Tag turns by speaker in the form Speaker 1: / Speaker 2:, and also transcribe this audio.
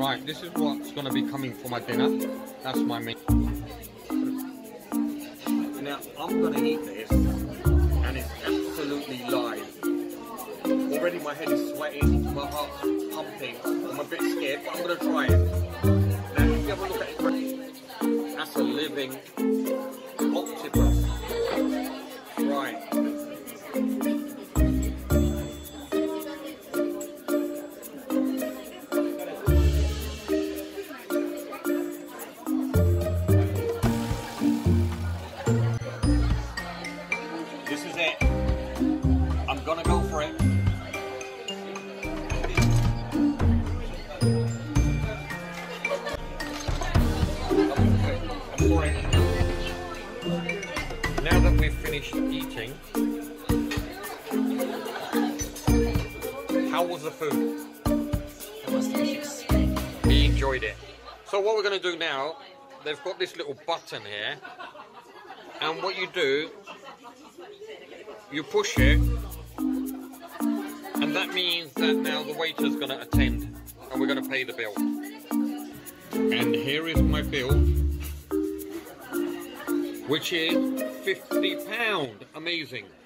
Speaker 1: Right, this is what's going to be coming for my dinner. That's my meat. Now, I'm going to eat this, and it's absolutely live. Already my head is sweating, my heart's pumping, I'm a bit scared, but I'm going to try it. Now, if you have a look at it, that's a living octopus. Right. This is it. I'm gonna go for it. I'm for it. Now that we've finished eating, how was the food?
Speaker 2: It was delicious.
Speaker 1: He enjoyed it. So what we're gonna do now, they've got this little button here, and what you do, you push it, and that means that now the waiter's going to attend and we're going to pay the bill. And here is my bill, which is £50. Amazing.